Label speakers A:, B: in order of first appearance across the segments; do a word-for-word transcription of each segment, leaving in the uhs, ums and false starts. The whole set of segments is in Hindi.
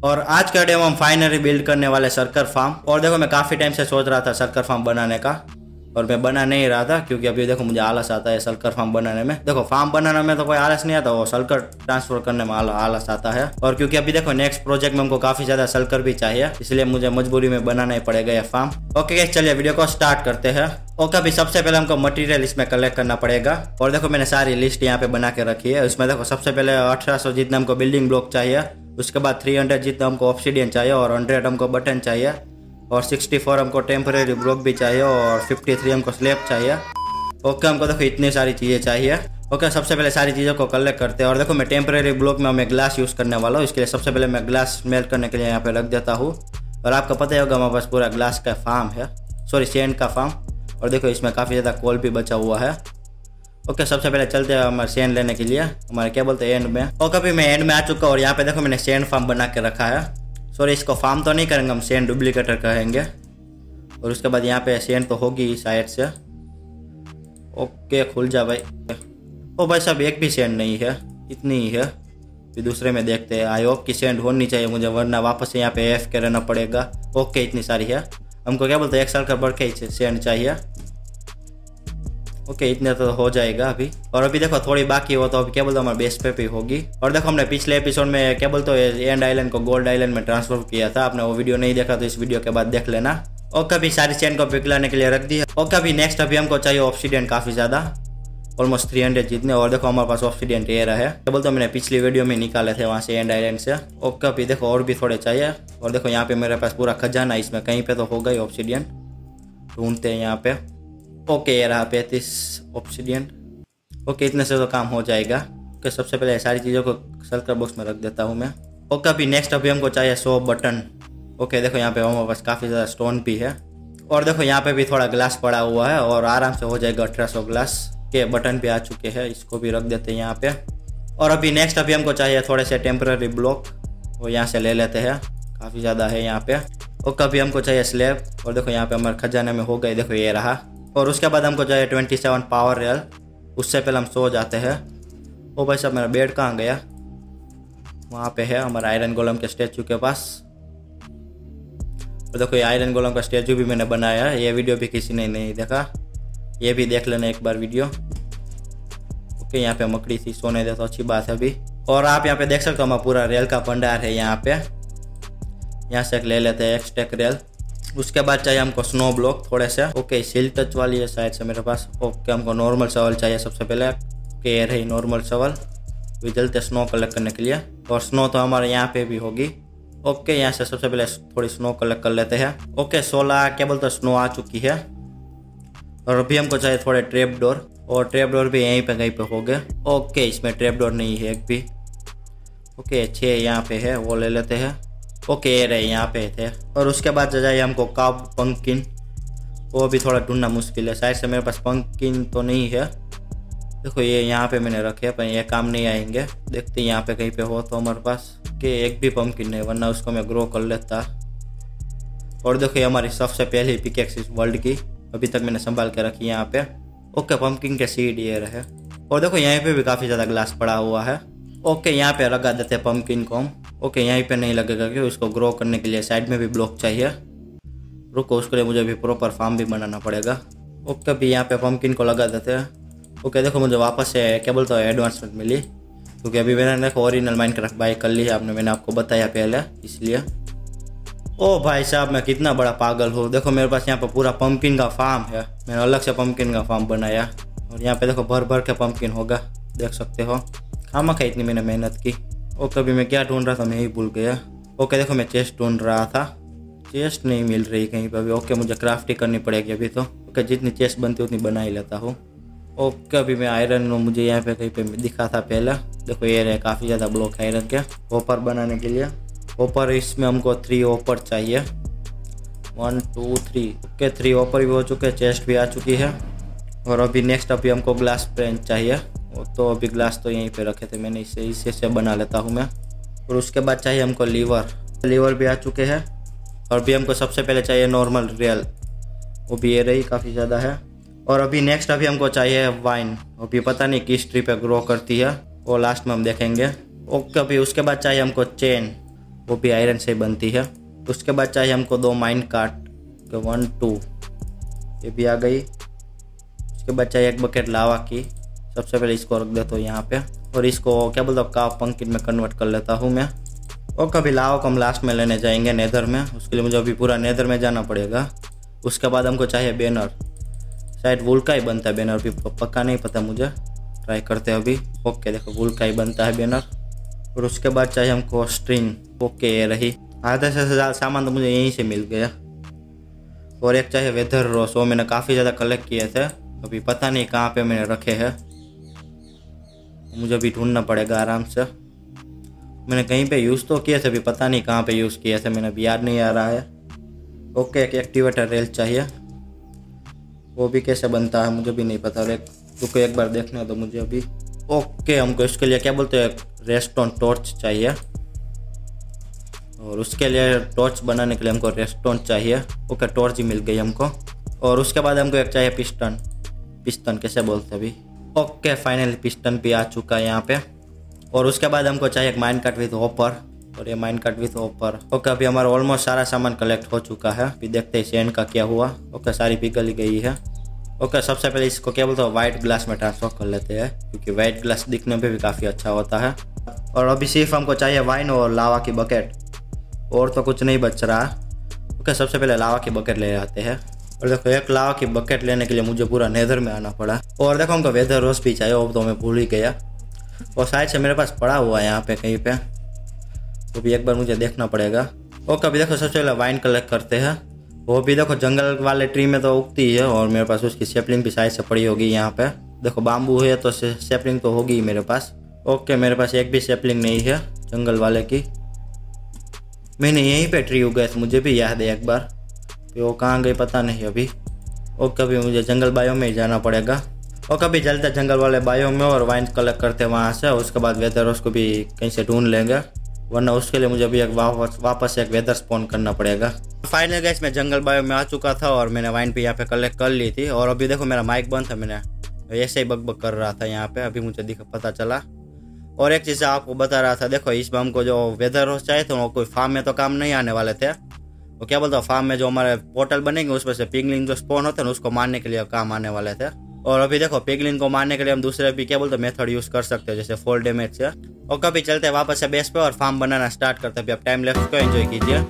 A: और आज का वीडियो में हम फाइनली बिल्ड करने वाले सर्कर फार्म। और देखो मैं काफ़ी टाइम से सोच रहा था सर्कर फार्म बनाने का, और मैं बना नहीं रहा था क्योंकि अभी देखो मुझे आलस आता है सर्कर फार्म बनाने में। देखो फार्म बनाने में तो कोई आलस नहीं आता, वो सर्कर ट्रांसफर करने में आलस आता है। और क्योंकि अभी देखो नेक्स्ट प्रोजेक्ट में हमको काफ़ी ज़्यादा सर्कर भी चाहिए, इसलिए मुझे मजबूरी में बनाना ही पड़ेगा ये फार्म। ओके गाइस, चलिए वीडियो को स्टार्ट करते हैं। ओके, अभी सबसे पहले हमको मटेरियल इसमें कलेक्ट करना पड़ेगा। और देखो मैंने सारी लिस्ट यहाँ पे बना के रखी है। उसमें देखो सबसे पहले अठारह सौ जितना हमको बिल्डिंग ब्लॉक चाहिए, उसके बाद तीन सौ जितना हमको ऑब्सीडियन चाहिए, और सौ हमको बटन चाहिए, और चौंसठ हमको टेम्परेरी ब्लॉक भी चाहिए, और तिरेपन हमको स्लैब चाहिए। ओके, हमको देखो इतनी सारी चीज़ें चाहिए। ओके, सबसे पहले सारी चीज़ों को कलेक्ट करते हैं। और देखो मैं टेम्परेरी ब्लॉक में मैं ग्लास यूज़ करने वाला हूँ, इसके लिए सबसे पहले मैं ग्लास मेल्ट करने के लिए यहाँ पे रख देता हूँ। और आपको पता ही होगा हमारे पास पूरा ग्लास का फार्म है, सॉरी सैंड का फार्म। और देखो इसमें काफ़ी ज़्यादा कोल भी बचा हुआ है। ओके, सबसे पहले चलते हैं हमारे सैंड लेने के लिए, हमारे क्या बोलते हैं एंड में। ओके, अभी मैं एंड में आ चुका हूँ, और यहाँ पे देखो मैंने सैंड फार्म बना के रखा है। सॉरी, इसको फार्म तो नहीं करेंगे, हम सैंड डुप्लीकेटर कहेंगे। और उसके बाद यहाँ पे सैंड तो होगी साइड से। ओके, खुल जा भाई। ओ भाई साहब, एक भी सैंड नहीं है, इतनी ही है। फिर दूसरे में देखते हैं, आई होप की सैंड होनी चाहिए मुझे, वरना वापस से यहाँ पे एफ के रहना पड़ेगा। ओके, इतनी सारी है। हमको क्या बोलते हैं एक साल का बढ़ के ही सैंड चाहिए। ओके, इतने तो हो जाएगा अभी। और अभी देखो थोड़ी बाकी हो तो अभी क्या बोलते हमारे बेस पे भी होगी। और देखो हमने पिछले एपिसोड में क्या बोलते हैं एंड आइलैंड को गोल्ड आइलैंड में ट्रांसफर किया था। आपने वो वीडियो नहीं देखा तो इस वीडियो के बाद देख लेना। ओके, अभी सारी सैंड को पिघलाने के लिए रख दी है। ओके, अभी नेक्स्ट अभी हमको चाहिए ऑब्सीडियन काफ़ी ज़्यादा, ऑलमोस्ट तीन सौ जितने। और देखो हमारे पास ऑब्सीडियन टेयर है, क्या बोलते मैंने पिछली वीडियो में निकाले थे वहाँ से एंड आइलैंड से। ओके, अभी देखो और भी थोड़े चाहिए। और देखो यहाँ पे मेरे पास पूरा खजाना, इसमें कहीं पे तो होगा ही ऑब्सीडियन, ढूंढते हैं यहाँ पे। ओके, ये रहा पैंतीस ऑब्सीडियन। ओके, इतने से तो काम हो जाएगा। ओके, सबसे पहले सारी चीज़ों को सर्कल बॉक्स में रख देता हूँ मैं। ओके, अभी नेक्स्ट अभी हमको चाहिए सौ बटन। ओके, देखो यहाँ पे हमारे पास काफ़ी ज़्यादा स्टोन भी है। और देखो यहाँ पे भी थोड़ा ग्लास पड़ा हुआ है, और आराम से हो जाएगा अठारह सौ ग्लास के। बटन भी आ चुके हैं, इसको भी रख देते हैं यहाँ पे। और अभी नेक्स्ट अभी हमको चाहिए थोड़े से टेम्पररी ब्लॉक, वो यहाँ से ले लेते हैं, काफ़ी ज़्यादा है यहाँ पे। और कभी हमको चाहिए स्लैब। और देखो यहाँ पे हमारे खजाने में हो गए, देखो ये रहा। और उसके बाद हमको चाहिए सत्ताईस पावर रेल। उससे पहले हम सो जाते हैं। ओ भाई साहब, मेरा बेड कहाँ गया? वहाँ पे है हमारा आयरन गोलम के स्टैचू के पास। और देखो ये आयरन गोलम का स्टैचू भी मैंने बनाया है, ये वीडियो भी किसी ने नहीं देखा, ये भी देख लेना एक बार वीडियो। ओके, यहाँ पे मकड़ी थी, सोने दे तो अच्छी बात है अभी। और आप यहाँ पे देख सकते हो हमारा पूरा रेल का भंडार है यहाँ पे। यहाँ से एक ले लेते हैं एक स्टैक रेल। उसके बाद चाहिए हमको स्नो ब्लॉक थोड़े से। ओके, सील टच वाली है शायद से मेरे पास। ओके, हमको नॉर्मल शवल चाहिए सबसे पहले। ओके, ये रही नॉर्मल शवल। भी चलते स्नो कलेक्ट करने के लिए, और स्नो तो हमारे यहाँ पे भी होगी। ओके, यहाँ से सबसे पहले थोड़ी स्नो कलेक्ट कर लेते हैं। ओके, सोलह क्या बोलते हैं स्नो आ चुकी है। और अभी हमको चाहिए थोड़े ट्रैप डोर, और ट्रैप डोर भी यहीं पे कहीं पे हो गए। ओके, इसमें ट्रैप डोर नहीं है एक भी। ओके, छः यहाँ पे है, वो ले लेते हैं। ओके, ये रहे यहाँ पे थे। और उसके बाद जाइए हमको काव पंकिन, वो भी थोड़ा ढूंढना मुश्किल है, शायद से मेरे पास पंकिन तो नहीं है। देखो ये यहाँ पे मैंने रखे पर ये काम नहीं आएंगे, देखते हैं यहाँ पे कहीं पे हो तो हमारे पास। कि एक भी पंकिन नहीं, वरना उसको मैं ग्रो कर लेता। और देखो ये हमारी सबसे पहली पिकेक्स इस वर्ल्ड की, अभी तक मैंने संभाल के रखी यहाँ पे। ओके, पंकिन के सीड ये रहे। और देखो यहाँ पे भी काफ़ी ज़्यादा ग्लास पड़ा हुआ है। ओके, यहाँ पे लगा देते हैं पंकिन को। ओके, यहीं पे नहीं लगेगा क्योंकि उसको ग्रो करने के लिए साइड में भी ब्लॉक चाहिए। रुको, उसके लिए मुझे भी प्रॉपर फार्म भी बनाना पड़ेगा। ओके, अभी यहाँ पे पंकिन को लगा देते हैं। ओके, देखो मुझे वापस से क्या बोलते हैं एडवांसमेंट मिली, क्योंकि अभी मैंने देखो ओरिजिनल माइनक्राफ्ट बाय कर ली है, आपने मैंने आपको बताया पहले, इसलिए। ओ भाई साहब, मैं कितना बड़ा पागल हूँ। देखो मेरे पास यहाँ पर पूरा पंकिन का फार्म है, मैंने अलग से पंकिन का फार्म बनाया। और यहाँ पे देखो भर भर के पंकिन होगा, देख सकते हो। खामा खा इतनी मैंने मेहनत की। ओके, अभी मैं क्या ढूंढ रहा था मैं ही भूल गया। ओके, देखो मैं चेस्ट ढूंढ रहा था, चेस्ट नहीं मिल रही कहीं पर भी। ओके, मुझे क्राफ्टिंग करनी पड़ेगी अभी तो। ओके, जितनी चेस्ट बनती उतनी बना ही लेता हूँ। ओके, अभी मैं आयरन मुझे यहाँ पे कहीं पे दिखा था पहले। देखो ये रहे काफ़ी ज़्यादा ब्लॉक आयरन के ओपर बनाने के लिए। ओपर इसमें हमको थ्री ओपर चाहिए, one two three. Okay, three hopper भी हो चुके, चेस्ट भी आ चुकी है। और अभी नेक्स्ट अभी हमको ग्लास पेन चाहिए, तो अभी ग्लास तो यहीं पे रखे थे मैंने, इसे इसे से बना लेता हूँ मैं। और उसके बाद चाहिए हमको लीवर, लीवर भी आ चुके हैं। और भी हमको सबसे पहले चाहिए नॉर्मल रेल, वो भी ये रही काफ़ी ज़्यादा है। और अभी नेक्स्ट अभी हमको चाहिए वाइन, अभी पता नहीं किस ट्री पे ग्रो करती है, वो लास्ट में हम देखेंगे। ओके, अभी उसके बाद चाहिए हमको चेन। वो भी आयरन से बनती है। उसके बाद चाहिए हमको दो माइंड कार्ट, वन टू, ये भी आ गई। उसके बाद चाहिए एक बकेट लावा की। सबसे पहले इसको रख देता हूँ यहाँ पे, और इसको क्या बोलते हो काव पंकिन में कन्वर्ट कर लेता हूँ मैं। और कभी लावा को हम लास्ट में लेने जाएंगे नेदर में, उसके लिए मुझे अभी पूरा नेदर में जाना पड़ेगा। उसके बाद हमको चाहिए बैनर, शायद वुल का ही बनता है बैनर, भी पक्का नहीं पता मुझे, ट्राई करते हैं अभी। ओके देखो वुल का ही बनता है बैनर। और उसके बाद चाहिए हमको स्ट्रिंग। ओके ये रही, आधा से ज़्यादा सामान तो मुझे यहीं से मिल गया। और एक चाहिए वेदर रोस, वो मैंने काफ़ी ज़्यादा कलेक्ट किए थे, अभी पता नहीं कहाँ पे मैंने रखे हैं, मुझे अभी ढूंढना पड़ेगा आराम से। मैंने कहीं पे यूज़ तो किए थे, अभी पता नहीं कहाँ पे यूज़ किए थे, मैंने अभी याद नहीं आ रहा है। ओके एक एक्टिवेटर रेल चाहिए, वो भी कैसे बनता है मुझे भी नहीं पता, रुको एक बार देखना तो मुझे अभी। ओके हमको इसके लिए क्या बोलते हैं, रेस्टोन टॉर्च चाहिए, और उसके लिए टॉर्च बनाने के लिए हमको रेस्टोन चाहिए। ओके टॉर्च ही मिल गई हमको। और उसके बाद हमको एक चाहिए पिस्टन, पिस्टन कैसे बोलते अभी। ओके फाइनली पिस्टन भी आ चुका है यहाँ पे। और उसके बाद हमको चाहिए एक माइन कार्ट विथ हॉपर, और ये mine cart with hopper. Okay अभी हमारा ऑलमोस्ट सारा सामान कलेक्ट हो चुका है, अभी देखते हैं सैंड का क्या हुआ। ओके सारी पिघल गई है। ओके सबसे पहले इसको क्या बोलते हैं वाइट ग्लास में ट्रांसफर कर लेते हैं, क्योंकि वाइट ग्लास दिखने में भी काफ़ी अच्छा होता है। और अभी सिर्फ हमको चाहिए वाइन और लावा की बकेट, और तो कुछ नहीं बच रहा। ओके सबसे पहले लावा की बकेट ले आते हैं। और देखो एक लावा की बकेट लेने के लिए मुझे पूरा नेदर में आना पड़ा। और देखो हमको वेदर रोज भी चाहिए, वो तो मैं भूल ही गया, और शायद से मेरे पास पड़ा हुआ है यहाँ पे कहीं पे, तो भी एक बार मुझे देखना पड़ेगा। ओके अभी देखो सबसे पहले वाइन कलेक्ट करते हैं, वो भी देखो जंगल वाले ट्री में तो उगती है, और मेरे पास उसकी सेपलिंग भी शायद से पड़ी होगी यहाँ पे। देखो बाम्बू है तो सेपलिंग तो होगी ही मेरे पास। ओके मेरे पास एक भी सेपलिंग नहीं है जंगल वाले की, मैंने यहीं पे ट्री उगाए थे, मुझे भी याद है एक बार, वो कहाँ गई पता नहीं अभी। और कभी मुझे जंगल बायो में ही जाना पड़ेगा, और कभी चलते जंगल वाले बायो में और वाइन कलेक्ट करते वहाँ से। उसके बाद वेदर उसको भी कहीं से ढूंढ लेंगे, वरना उसके लिए मुझे अभी एक वापस वापस एक वेदर स्पॉन करना पड़ेगा। फाइनल गाइस मैं जंगल बायो में आ चुका था, और मैंने वाइन भी यहाँ पे कलेक्ट कर ली थी। और अभी देखो मेरा माइक बंद था, मैंने ऐसे ही बकबक कर रहा था यहाँ पे, अभी मुझे दिखा पता चला। और एक चीज़ आपको बता रहा था, देखो इसमें हमको जो वेदर रोज चाहिए थे वो कोई फार्म में तो काम नहीं आने वाले थे, वो क्या बोलते हैं फार्म में जो हमारे पोर्टल बनेंगे उसमें से पिगलिन जो स्पॉन होते हैं उसको मारने के लिए काम आने वाले थे। और अभी देखो पिगलिन को मारने के लिए हम दूसरे भी क्या बोलते हैं मेथड यूज कर सकते हैं, जैसे फॉल डैमेज से। और कभी चलते हैं वापस से बेस पे और फार्म बनाना स्टार्ट करते हैं। अब टाइम लैप्स को एंजॉय कीजिए।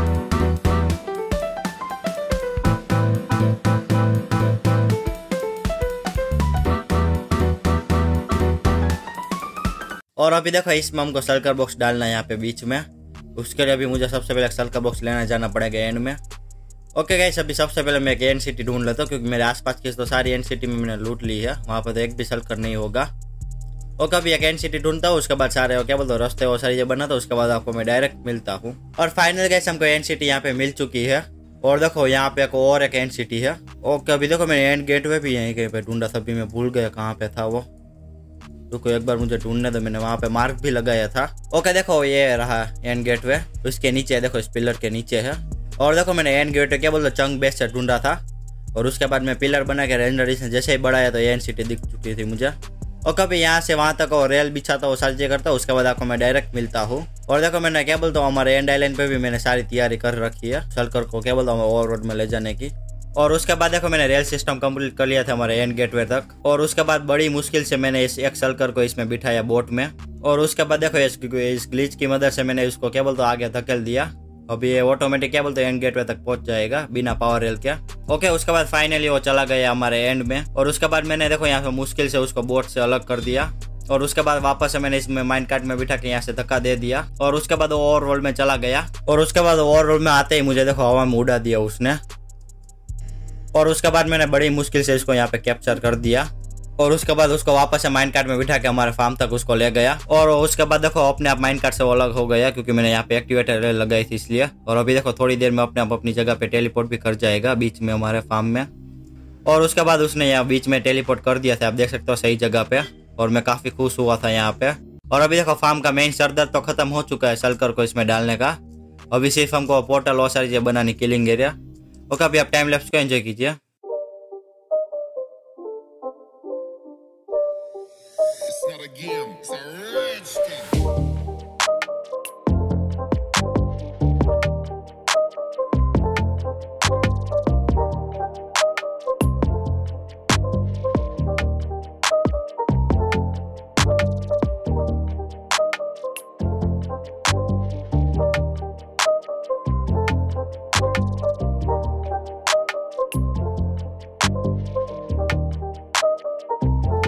A: और अभी देखो इसमें हमको सर्कल बॉक्स डालना है यहाँ पे बीच में, उसके लिए अभी मुझे सबसे पहले सर्कल बॉक्स लेना जाना पड़ेगा एंड में। ओके गाइस अभी सबसे पहले मैं एक एन सिटी ढूंढ लेता हूँ, क्योंकि मेरे आसपास की तो सारी एन सिटी में मैंने लूट ली है, वहाँ पर तो एक भी सर्कल नहीं होगा। ओके अभी एक एन सिटी ढूंढता हूँ, उसके बाद सारे क्या बोलते हो रास्ते वो सारी बनाता हूँ, उसके बाद आपको मैं डायरेक्ट मिलता हूँ। और फाइनल गाइस हमको एन सिटी यहाँ पे मिल चुकी है, और देखो यहाँ पे एक और एक एन सिटी है। ओके अभी देखो मैंने एंड गेटवे भी यहीं कहीं पे ढूंढा था, अभी मैं भूल गया कहाँ पे था वो, रुको एक बार मुझे ढूंढने दो, मैंने वहाँ पे मार्क भी लगाया था। ओके देखो ये रहा एंड गेटवे, उसके नीचे देखो इस पिलर के नीचे है। और देखो मैंने एंड गेटवे क्या बोलते चंक बेस से ढूंढा था, और उसके बाद मैं पिलर बना के रेंडर जैसे ही बढ़ाया तो एंड सिटी दिख चुकी थी मुझे। और कभी यहाँ से वहाँ तक और रेल बिछाता हूँ सर्च करता हूँ, उसके बाद आपको मैं डायरेक्ट मिलता हूँ। और देखो मैंने क्या बोलता हूँ हमारे एंड आइलैंड पे भी मैंने सारी तैयारी कर रखी है सर्कल को क्या बोलता हूँ ओवर रोड में ले जाने की। और उसके बाद देखो मैंने रेल सिस्टम कंप्लीट कर लिया था हमारे एंड गेटवे तक, और उसके बाद बड़ी मुश्किल से मैंने इस एक सर्कल को इसमें बिठाया बोट में। और उसके बाद देखो इस, इस ग्लिच की मदद से मैंने इसको क्या बोलते आगे धकेल दिया, अभी ये ऑटोमेटिक क्या बोलते हैं एंड गेटवे तक पहुंच जाएगा बिना पावर रेल के। ओके उसके बाद फाइनली वो चला गया हमारे एंड में। और उसके बाद मैंने देखो यहाँ पे मुश्किल से उसको बोट से अलग कर दिया, और उसके बाद वापस से मैंने इसमें माइंड कार्ट में बिठा के यहाँ से धक्का दे दिया, और उसके बाद वो ओवर रोल में चला गया। और उसके बाद ओवर रोल में आते ही मुझे देखो हवा में उड़ा दिया उसने, और उसके बाद मैंने बड़ी मुश्किल से इसको यहाँ पे कैप्चर कर दिया। और उसके बाद उसको वापस से माइंड कार्ट में बिठा के हमारे फार्म तक उसको ले गया। और उसके बाद देखो अपने आप माइंड कार्ट से वो अलग हो गया, क्योंकि मैंने यहाँ पे एक्टिवेटर रेल लगाई थी इसलिए। और अभी देखो थोड़ी देर में अपने आप अपनी जगह पे टेलीपोर्ट भी कर जाएगा बीच में हमारे फार्म में। और उसके बाद उसने यहाँ बीच में टेलीपोर्ट कर दिया था, आप देख सकते हो सही जगह पे, और मैं काफी खुश हुआ था यहाँ पे। और अभी देखो फार्म का मेन सरदर्द तो खत्म हो चुका है सल्कर को इसमें डालने का, अभी सिर्फ हमको पोर्टल और सारी चीजें बनानी किलिंग एरिया। ओके अभी आप टाइम लैप्स को एंजॉय कीजिए।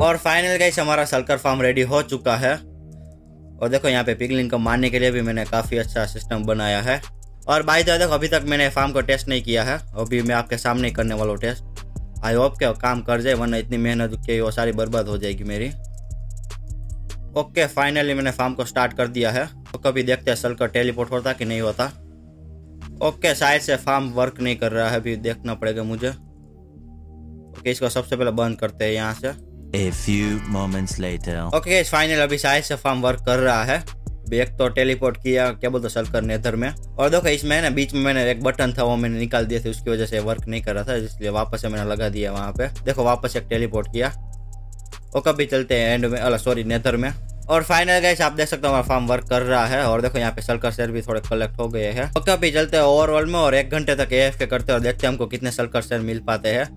A: और फाइनल गाइस हमारा सल्कर फार्म रेडी हो चुका है। और देखो यहाँ पे पिगलिन को मारने के लिए भी मैंने काफ़ी अच्छा सिस्टम बनाया है। और भाई तो देखो अभी तक मैंने फार्म को टेस्ट नहीं किया है, अभी मैं आपके सामने करने वाला हूँ टेस्ट। आई होप के काम कर जाए, वरना इतनी मेहनत की वो सारी बर्बाद हो जाएगी मेरी। ओके फाइनली मैंने फार्म को स्टार्ट कर दिया है। तो कभी देखते हैं सल्कर टेलीपोर्ट होता कि नहीं होता। ओके शायद से फार्म वर्क नहीं कर रहा है, अभी देखना पड़ेगा मुझे। ओके इसको सबसे पहले बंद करते हैं यहाँ से।
B: A few moments later.
A: Okay final अभी शायद से फार्म वर्क कर रहा है। एक तो टेलीपोर्ट किया क्या बोलते सल्कर नेदर में। और देखो इसमें ना बीच में मैंने एक बटन था वो मैंने निकाल दिया था, उसकी वजह से वर्क नहीं कर रहा था, इसलिए वापस से मैंने लगा दिया वहाँ पे। देखो वापस एक टेलीपोर्ट किया। और कभी चलते हैं एंड में, अला सॉरी नेदर में। और फाइनल गाइस आप देख सकते हो हमारा फार्म वर्क कर रहा है। और देखो यहाँ पे सल्कर शेयर भी थोड़े कलेक्ट हो गए हैं। ओके अभी चलते हैं ओवरऑल में और एक घंटे तक एएफके करते हैं और देखते हैं हमको कितने सल्कर शेयर मिल पाते हैं।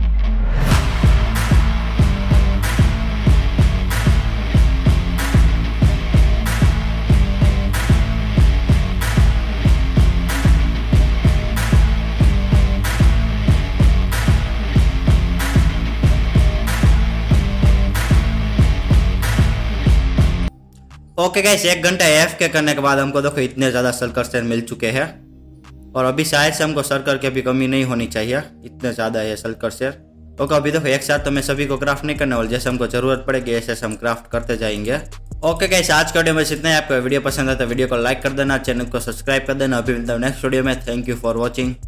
A: ओके गाइस एक घंटा एएफके करने के बाद हमको देखो इतने ज़्यादा सल्कर शेयर मिल चुके हैं। और अभी शायद से हमको सल्कर की भी कमी नहीं होनी चाहिए, इतने ज़्यादा है सल्कर शेयर। ओके अभी देखो एक साथ तो मैं सभी को क्राफ्ट नहीं करने वाला, जैसे हमको ज़रूरत पड़ेगी ऐसे हम क्राफ्ट करते जाएंगे। ओके गाइस आज का वीडियो में इतना ही। आपको वीडियो पसंद आता है वीडियो को लाइक कर देना, चैनल को सब्सक्राइब कर देना। अभी मिलता हूं नेक्स्ट वीडियो में। Thank you for watching.